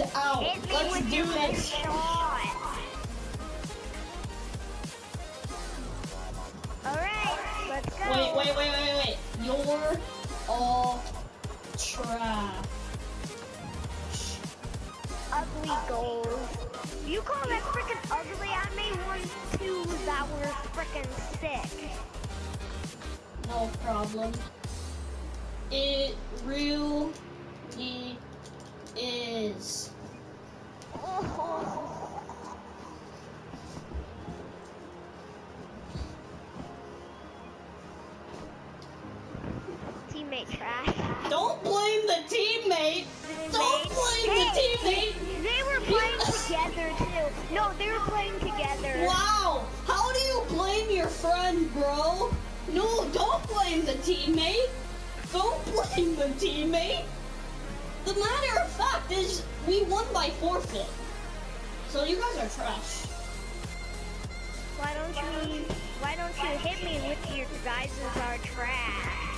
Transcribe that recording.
Ow, Hit me let's with do your this. best shot. Alright, let's go. Wait. You're all trash. Ugly goals. You call that freaking ugly? I made 1, 2 that were freaking sick. No problem. It really is. Oh. Teammate trash. Don't blame the teammate. Don't blame the teammate. They were playing together too. No, they were playing together. Wow. How do you blame your friend, bro? No, don't blame the teammate. Don't blame the teammate. The matter of fact is, we won by forfeit. So you guys are trash. Why don't you hit me with your guys are trash?